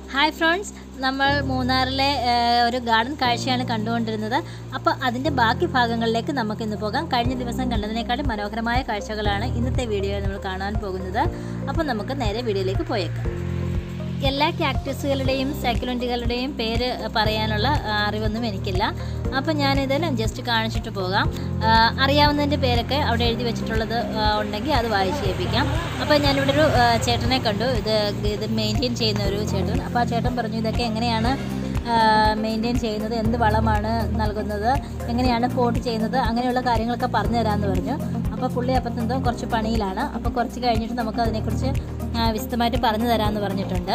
Hi friends, നമ്മൾ മൂന്നാറിലെ ഒരു ഗാർഡൻ കാഴ്ചയാണ് കണ്ടുകൊണ്ടിരുന്നത്. അപ്പോൾ അതിൻ്റെ ബാക്കി ഭാഗങ്ങളിലേക്ക് നമുക്കിന്ന് പോകാം. കഴിഞ്ഞ ദിവസം കണ്ടതിനേക്കാളും മനോഹരമായ കാഴ്ചകളാണ് ഇന്നത്തെ വീഡിയോയിൽ നമ്മൾ കാണാൻ പോകുന്നത്. അപ്പോൾ നമുക്ക് നേരെ വീഡിയോയിലേക്ക് പോയേക്കാം. എല്ലാ കാക്ടസുകളുടെയും സൈക്ലൻറ്റുകളുടെയും പേര് പറയാനുള്ള അറിവൊന്നും എനിക്കില്ല. അപ്പോൾ ഞാനിതെല്ലാം ജസ്റ്റ് കാണിച്ചിട്ട് പോകാം. അറിയാവുന്നതിൻ്റെ പേരൊക്കെ അവിടെ എഴുതി വെച്ചിട്ടുള്ളത് ഉണ്ടെങ്കിൽ അത് വായിച്ച് കേൾപ്പിക്കാം. അപ്പോൾ ഞാനിവിടെ ഒരു ചേട്ടനെ കണ്ടു, ഇത് മെയിൻറ്റെയിൻ ചെയ്യുന്ന ഒരു ചേട്ടൻ. അപ്പോൾ ആ ചേട്ടൻ പറഞ്ഞു ഇതൊക്കെ എങ്ങനെയാണ് മെയിൻറ്റെയിൻ ചെയ്യുന്നത്, എന്ത് വളമാണ് നൽകുന്നത്, എങ്ങനെയാണ് പോട്ട് ചെയ്യുന്നത്, അങ്ങനെയുള്ള കാര്യങ്ങളൊക്കെ പറഞ്ഞു തരാമെന്ന് പറഞ്ഞു. അപ്പോൾ പുള്ളി അപ്പം എന്തോ കുറച്ച് പണിയിലാണ്. അപ്പോൾ കുറച്ച് കഴിഞ്ഞിട്ട് നമുക്ക് അതിനെക്കുറിച്ച് വിശദമായിട്ട് പറഞ്ഞു തരാമെന്ന് പറഞ്ഞിട്ടുണ്ട്.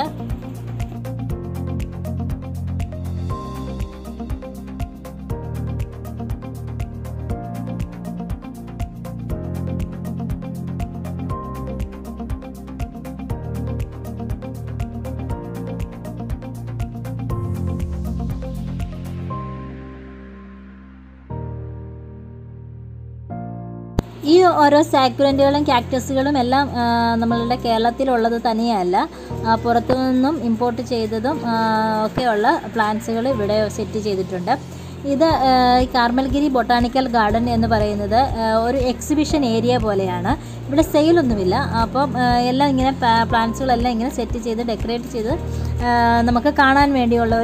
ഈ ഓരോ സാക്കുലൻറ്റുകളും കാക്ടസുകളും എല്ലാം നമ്മളുടെ കേരളത്തിലുള്ളത് തന്നെയല്ല, പുറത്തു നിന്നും ഇമ്പോർട്ട് ചെയ്തതും ഒക്കെയുള്ള പ്ലാന്റ്സുകൾ ഇവിടെ സെറ്റ് ചെയ്തിട്ടുണ്ട്. ഇത് കാർമൽഗിരി ബൊട്ടാണിക്കൽ ഗാർഡൻ എന്ന് പറയുന്നത് ഒരു എക്സിബിഷൻ ഏരിയ പോലെയാണ്. ഇവിടെ സെയിലൊന്നുമില്ല. അപ്പം എല്ലാം ഇങ്ങനെ പ്ലാന്റ്സുകളെല്ലാം ഇങ്ങനെ സെറ്റ് ചെയ്ത് ഡെക്കറേറ്റ് ചെയ്ത് നമുക്ക് കാണാൻ വേണ്ടിയുള്ള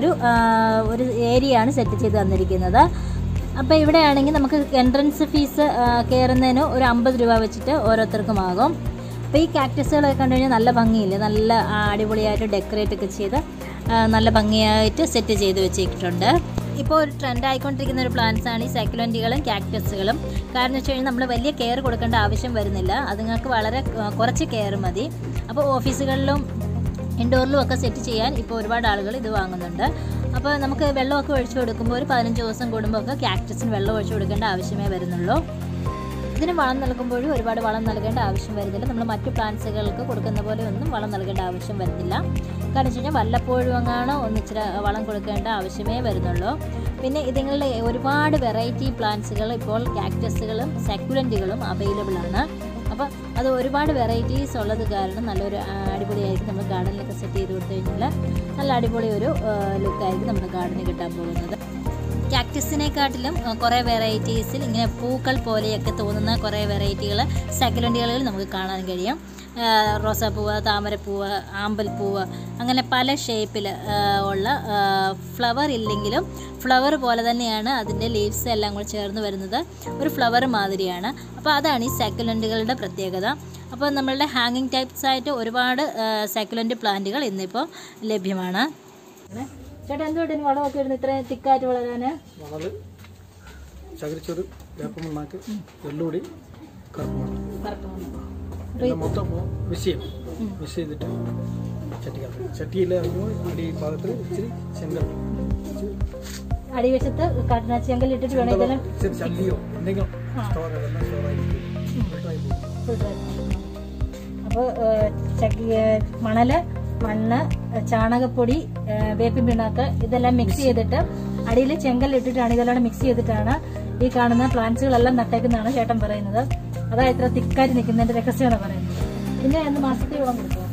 ഒരു ഏരിയയാണ് സെറ്റ് ചെയ്ത് തന്നിരിക്കുന്നത്. അപ്പോൾ ഇവിടെയാണെങ്കിൽ നമുക്ക് എൻട്രൻസ് ഫീസ് കയറുന്നതിന് ഒരു 50 രൂപ വെച്ചിട്ട് ഓരോരുത്തർക്കും ആകും. അപ്പോൾ ഈ കാക്ടസുകളൊക്കെ കണ്ടു കഴിഞ്ഞാൽ നല്ല ഭംഗിയില്ലേ, നല്ല അടിപൊളിയായിട്ട് ഡെക്കറേറ്റ് ഒക്കെ ചെയ്ത് നല്ല ഭംഗിയായിട്ട് സെറ്റ് ചെയ്ത് വെച്ചിട്ടുണ്ട്. ഇപ്പോൾ ഒരു ട്രെൻഡ് ആയിക്കൊണ്ടിരിക്കുന്ന ഒരു പ്ലാന്റ്സാണ് ഈ സൈക്ലൻറ്റുകളും കാക്ടസുകളും. കാരണം വെച്ച് കഴിഞ്ഞാൽ നമ്മൾ വലിയ കെയർ കൊടുക്കേണ്ട ആവശ്യം വരുന്നില്ല, അതുങ്ങൾക്ക് വളരെ കുറച്ച് കെയർ മതി. അപ്പോൾ ഓഫീസുകളിലും ഇൻഡോറിലും ഒക്കെ സെറ്റ് ചെയ്യാൻ ഇപ്പോൾ ഒരുപാട് ആളുകൾ ഇത് വാങ്ങുന്നുണ്ട്. അപ്പോൾ നമുക്ക് വെള്ളമൊക്കെ ഒഴിച്ചു കൊടുക്കുമ്പോൾ ഒരു 15 ദിവസം കൂടുമ്പോൾ ഒക്കെ കാക്ടസിന് വെള്ളം ഒഴിച്ചു കൊടുക്കേണ്ട ആവശ്യമേ വരുന്നുള്ളൂ. ഇതിന് വളം നൽകുമ്പോഴും ഒരുപാട് വളം നൽകേണ്ട ആവശ്യം വരുന്നില്ല. നമ്മൾ മറ്റു പ്ലാന്റ്സുകൾക്ക് കൊടുക്കുന്ന പോലെ ഒന്നും വളം നൽകേണ്ട ആവശ്യം വരുന്നില്ല. കാരണം വെച്ച് കഴിഞ്ഞാൽ വല്ലപ്പോഴും അങ്ങാണോ ഒന്നിച്ചിരി വളം കൊടുക്കേണ്ട ആവശ്യമേ വരുന്നുള്ളൂ. പിന്നെ ഇതിങ്ങളുടെ ഒരുപാട് വെറൈറ്റി പ്ലാന്റ്സുകൾ ഇപ്പോൾ കാക്ടസുകളും സക്കുലൻറ്റുകളും അവൈലബിൾ ആണ്. അപ്പോൾ അത് ഒരുപാട് വെറൈറ്റീസ് ഉള്ളത് കാരണം നല്ലൊരു അടിപൊളിയായിരിക്കും. നമ്മൾ ഗാർഡനിലൊക്കെ സെറ്റ് ചെയ്ത് കൊടുത്തു കഴിഞ്ഞാൽ നല്ല അടിപൊളി ഒരു ലുക്കായിരിക്കും നമ്മുടെ ഗാർഡന് കിട്ടാൻ പോകുന്നത്. കാക്ടസിനെക്കാട്ടിലും കുറേ വെറൈറ്റീസിൽ ഇങ്ങനെ പൂക്കൾ പോലെയൊക്കെ തോന്നുന്ന കുറേ വെറൈറ്റികൾ സക്കുലൻറ്റുകളിൽ നമുക്ക് കാണാൻ കഴിയും. റോസാപ്പൂവ്, താമരപ്പൂവ്, ആമ്പൽപ്പൂവ്, അങ്ങനെ പല ഷേപ്പിൽ ഉള്ള ഫ്ലവർ ഇല്ലെങ്കിലും ഫ്ലവർ പോലെ തന്നെയാണ് അതിൻ്റെ ലീവ്സ് എല്ലാം കൂടി ചേർന്ന് വരുന്നത്. ഒരു ഫ്ലവർ മാതിരിയാണ്. അപ്പോൾ അതാണ് ഈ സക്കുലൻറ്റുകളുടെ പ്രത്യേകത. അപ്പോൾ നമ്മളുടെ ഹാങ്ങിങ് ടൈപ്സ് ആയിട്ട് ഒരുപാട് സക്കുലൻറ്റ് പ്ലാന്റുകൾ ഇന്നിപ്പോൾ ലഭ്യമാണ്. ചേട്ടാ എന്തുകൊണ്ട് വളമൊക്കെ ഇടുന്നു ഇത്രയും തിക്കായിട്ട് വളരാൻ? ചകിരിച്ചോറ്, വേപ്പമണ്ണാക്ക്, വെള്ളുപൊടി, കറുപ്പ് മൊത്തം മിക്സ് ചെയ്തിട്ട് ചട്ടിയിൽ അടി ഭാഗത്തിൽ ഇച്ചിരി ചെങ്കൽ അടിവശത്ത് ചെങ്കൽ ഇട്ടിട്ട് വേണം ഇതെല്ലാം ചല്ലിയോ എന്തെങ്കിലും അപ്പോൾ മണല്, മണ്ണ്, ചാണകപ്പൊടി, വേപ്പിൻ പിണ്ണാക്ക് ഇതെല്ലാം മിക്സ് ചെയ്തിട്ട് അടിയിൽ ചെങ്കൽ ഇട്ടിട്ടാണ് ഇതെല്ലാം മിക്സ് ചെയ്തിട്ടാണ് ഈ കാണുന്ന പ്ലാന്റ്സുകളെല്ലാം നട്ടേക്കുന്നതാണ് ചേട്ടൻ പറയുന്നത്. അതാ ഇത്ര തിക്കായിട്ട് നിൽക്കുന്നതിന്റെ രഹസ്യമാണ് പറയുന്നത്. പിന്നെ എന്ത് മാസത്തിൽ വളം കൊടുക്കുക?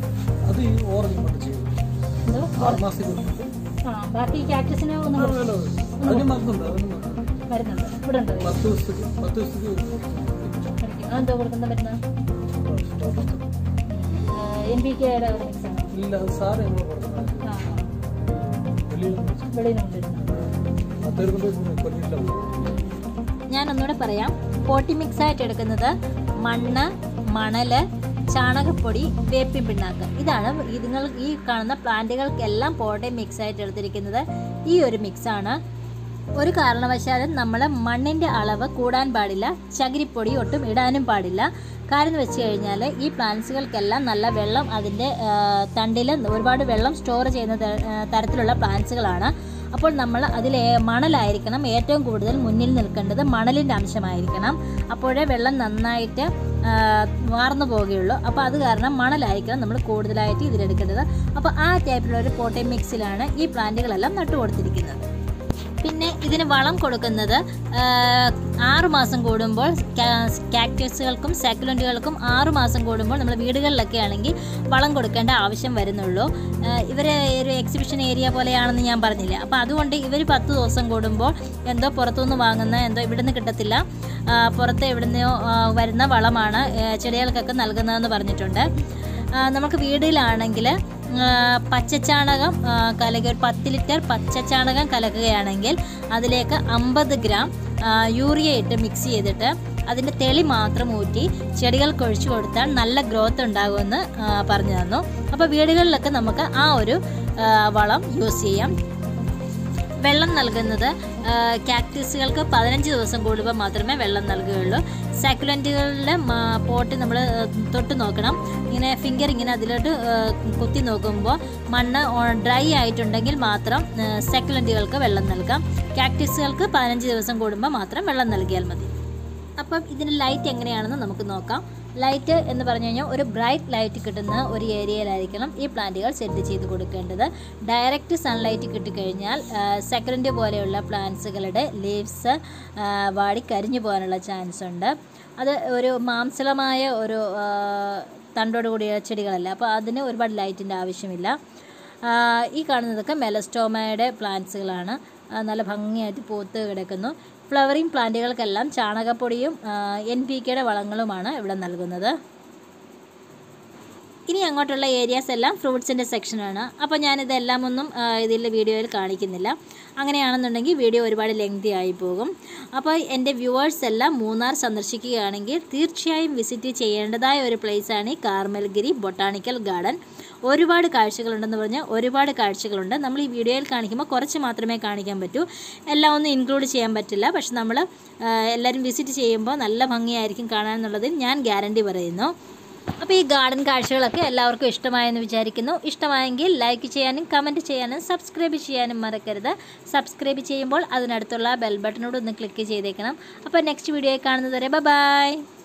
ബാക്കി കാക്ടസിന് വരുന്നുണ്ട്. ഇവിടെ ഉണ്ട്. അതെന്തോ കൊടുക്കുന്ന മരുന്ന്? NPK ഞാൻ ഒന്നുകൂടെ പറയാം. പോട്ടി മിക്സ് ആയിട്ട് എടുക്കുന്നത് മണ്ണ്, മണല്, ചാണകപ്പൊടി, വേപ്പിൻ പിണ്ണാക്ക്. ഇതാണ് നിങ്ങൾ ഈ കാണുന്ന പ്ലാന്റുകൾക്കെല്ലാം പോട്ടി മിക്സ് ആയിട്ട് എടുത്തിരിക്കുന്നത് ഈ ഒരു മിക്സാണ്. ഒരു കാരണവശാലും നമ്മൾ മണ്ണിൻ്റെ അളവ് കൂടാൻ പാടില്ല, ചകിരിപ്പൊടി ഒട്ടും ഇടാനും പാടില്ല. കാരണം എന്ന് വെച്ച് കഴിഞ്ഞാൽ ഈ പ്ലാന്റ്സുകൾക്കെല്ലാം നല്ല വെള്ളം, അതിൻ്റെ തണ്ടിൽ ഒരുപാട് വെള്ളം സ്റ്റോർ ചെയ്യുന്ന തരത്തിലുള്ള പ്ലാന്റ്സുകളാണ്. അപ്പോൾ നമ്മൾ അതിൽ മണലായിരിക്കണം ഏറ്റവും കൂടുതൽ മുന്നിൽ നിൽക്കേണ്ടത്, മണലിൻ്റെ അംശമായിരിക്കണം. അപ്പോഴേ വെള്ളം നന്നായിട്ട് വാർന്നു പോവുകയുള്ളൂ. അപ്പോൾ അത് കാരണം മണലായിരിക്കണം നമ്മൾ കൂടുതലായിട്ട് ഇതിലെടുക്കേണ്ടത്. അപ്പോൾ ആ ടൈപ്പിലുള്ള ഒരു പോട്ടി മിക്സിലാണ് ഈ പ്ലാന്റുകളെല്ലാം നട്ടുകൊടുത്തിരിക്കുന്നത്. പിന്നെ ഇതിന് വളം കൊടുക്കുന്നത് 6 മാസം കൂടുമ്പോൾ കാക്ടസുകൾക്കും സക്കുലൻറ്റുകൾക്കും 6 മാസം കൂടുമ്പോൾ നമ്മൾ വീടുകളിലൊക്കെ ആണെങ്കിൽ വളം കൊടുക്കേണ്ട ആവശ്യം വരുന്നുള്ളൂ. ഇവർ ഒരു എക്സിബിഷൻ ഏരിയ പോലെയാണെന്ന് ഞാൻ പറഞ്ഞില്ല. അപ്പോൾ അതുകൊണ്ട് ഇവർ 10 ദിവസം കൂടുമ്പോൾ എന്തോ പുറത്തുനിന്ന് വാങ്ങുന്ന എന്തോ ഇവിടുന്ന് കിട്ടത്തില്ല, പുറത്ത് എവിടുന്നോ വരുന്ന വളമാണ് ചെടികൾക്കൊക്കെ നൽകുന്നതെന്ന് പറഞ്ഞിട്ടുണ്ട്. നമുക്ക് വീട്ടിലാണെങ്കിൽ പച്ചച്ചാണകം കലക്കുക, ഒരു 10 ലിറ്റർ പച്ചച്ചാണകം കലക്കുകയാണെങ്കിൽ അതിലേക്ക് 50 ഗ്രാം യൂറിയ ഇട്ട് മിക്സ് ചെയ്തിട്ട് അതിൻ്റെ തെളി മാത്രം ഊറ്റി ചെടികൾക്ക് ഒഴിച്ചു കൊടുത്താൽ നല്ല ഗ്രോത്ത് ഉണ്ടാകുമെന്ന് പറഞ്ഞു തന്നു. അപ്പോൾ വീടുകളിലൊക്കെ നമുക്ക് ആ ഒരു വളം യൂസ് ചെയ്യാം. വെള്ളം നൽകുന്നത് കാക്ടസുകൾക്ക് 15 ദിവസം കൂടുമ്പോൾ മാത്രമേ വെള്ളം നൽകുകയുള്ളൂ. സക്കുലൻറ്റുകളുടെ പോട്ട് നമ്മൾ തൊട്ട് നോക്കണം. ഇങ്ങനെ ഫിംഗർ ഇങ്ങനെ അതിലോട്ട് കുത്തി നോക്കുമ്പോൾ മണ്ണ് ഡ്രൈ ആയിട്ടുണ്ടെങ്കിൽ മാത്രം സക്കുലൻറ്റുകൾക്ക് വെള്ളം നൽകാം. കാക്ടസുകൾക്ക് 15 ദിവസം കൂടുമ്പോൾ മാത്രം വെള്ളം നൽകിയാൽ മതി. അപ്പം ഇതിന് ലൈറ്റ് എങ്ങനെയാണെന്ന് നമുക്ക് നോക്കാം. ലൈറ്റ് എന്ന് പറഞ്ഞു കഴിഞ്ഞാൽ ഒരു ബ്രൈറ്റ് ലൈറ്റ് കിട്ടുന്ന ഒരു ഏരിയയിലായിരിക്കണം ഈ പ്ലാന്റുകൾ സെറ്റ് ചെയ്ത് കൊടുക്കേണ്ടത്. ഡയറക്റ്റ് സൺലൈറ്റ് കിട്ടിക്കഴിഞ്ഞാൽ സക്കുലൻറ്റ് പോലെയുള്ള പ്ലാന്റ്സുകളുടെ ലീവ്സ് വാടി കരിഞ്ഞു പോകാനുള്ള ചാൻസ് ഉണ്ട്. അത് ഒരു മാംസളമായ ഒരു തണ്ടോട് കൂടിയ ചെടികളല്ല, അപ്പോൾ അതിന് ഒരുപാട് ലൈറ്റിൻ്റെ ആവശ്യമില്ല. ഈ കാണുന്നതൊക്കെ മെലസ്റ്റോമയുടെ പ്ലാന്റ്സുകളാണ്. നല്ല ഭംഗിയായിട്ട് പൂത്ത് കിടക്കുന്നു. ഫ്ലവറിങ് പ്ലാന്റുകൾക്കെല്ലാം ചാണകപ്പൊടിയും NPKയുടെ വളങ്ങളുമാണ് ഇവിടെ നൽകുന്നത്. ഇനി അങ്ങോട്ടുള്ള ഏരിയാസ് എല്ലാം ഫ്രൂട്ട്സിൻ്റെ സെക്ഷനാണ്. അപ്പോൾ ഞാനിതെല്ലാം ഒന്നും ഇതിൽ വീഡിയോയിൽ കാണിക്കുന്നില്ല. അങ്ങനെയാണെന്നുണ്ടെങ്കിൽ വീഡിയോ ഒരുപാട് ലെങ്തി ആയി പോകും. അപ്പോൾ എൻ്റെ വ്യൂവേഴ്സ് എല്ലാം മൂന്നാർ സന്ദർശിക്കുകയാണെങ്കിൽ തീർച്ചയായും വിസിറ്റ് ചെയ്യേണ്ടതായ ഒരു പ്ലേസാണ് ഈ കാർമൽഗിരി ബൊട്ടാണിക്കൽ ഗാർഡൻ. ഒരുപാട് കാഴ്ചകളുണ്ടെന്ന് പറഞ്ഞാൽ ഒരുപാട് കാഴ്ചകളുണ്ട്. നമ്മൾ ഈ വീഡിയോയിൽ കാണിക്കുമ്പോൾ കുറച്ച് മാത്രമേ കാണിക്കാൻ പറ്റൂ, എല്ലാം ഒന്നും ഇൻക്ലൂഡ് ചെയ്യാൻ പറ്റില്ല. പക്ഷെ നമ്മൾ എല്ലാവരും വിസിറ്റ് ചെയ്യുമ്പോൾ നല്ല ഭംഗിയായിരിക്കും കാണാമെന്നുള്ളതിൽ ഞാൻ ഗ്യാരണ്ടി പറയുന്നു. അപ്പോൾ ഈ ഗാർഡൻ കാഴ്ചകളൊക്കെ എല്ലാവർക്കും ഇഷ്ടമായെന്ന് വിചാരിക്കുന്നു. ഇഷ്ടമായെങ്കിൽ ലൈക്ക് ചെയ്യാനും കമൻറ്റ് ചെയ്യാനും സബ്സ്ക്രൈബ് ചെയ്യാനും മറക്കരുത്. സബ്സ്ക്രൈബ് ചെയ്യുമ്പോൾ അതിനടുത്തുള്ള ബെൽ ബട്ടനോട് ഒന്ന് ക്ലിക്ക് ചെയ്തേക്കണം. അപ്പോൾ നെക്സ്റ്റ് വീഡിയോയിൽ കാണുന്നത് വരെ ബൈ.